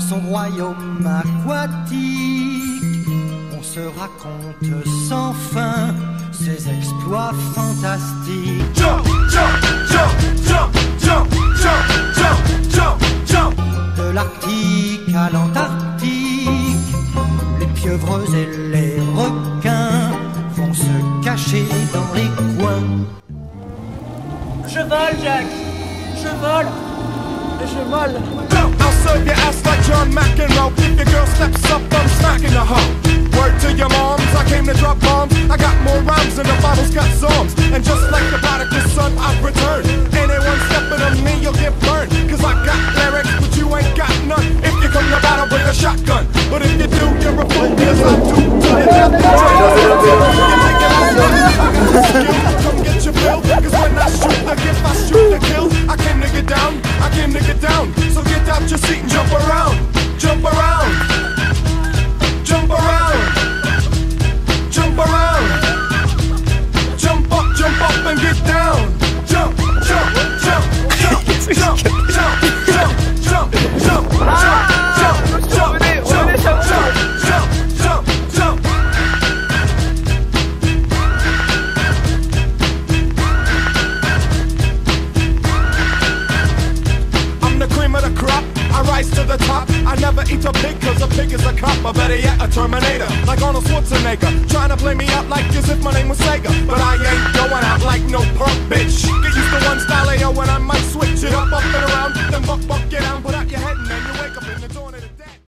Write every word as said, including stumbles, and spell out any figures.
son royaume aquatique. On se raconte sans fin ses exploits fantastiques. Jump, jump, jump, jump, jump, jump, jump, jump, jump. De l'Arctique à l'Antarctique, les pieuvres et les requins vont se cacher dans les coins. Je vole, Jack. Je vole. Je vole. I'll serve your ass like John McEnroe. If your girl steps up, I'm smacking the hoe. Word to your moms, I came to drop bombs. I got more rhymes than the bottle's got songs. And just like the prodigal son, I've returned. Anyone stepping on me, you'll get burned. Cause I got lyrics, but you ain't got none. If you come to battle, bring a shotgun. But if you do, you're a fool, because I do. To the death, come get your bill. Cause when I shoot the gift, I shoot the kill. I came to get down, I came to get down. So get out your seat and jump around. Jump around. Jump around. Jump around. Jump up, jump up and get down. Jump, jump, jump, jump, jump, jump, jump, jump, jump, jump, jump, jump, jump, jump, jump, jump, jump. I'm the cream of the crop. I rise to the top. I never eat a pig cause a pig is a cop. Or better yet, a Terminator, like Arnold Schwarzenegger. Trying to play me out like as if my name was Sega. But I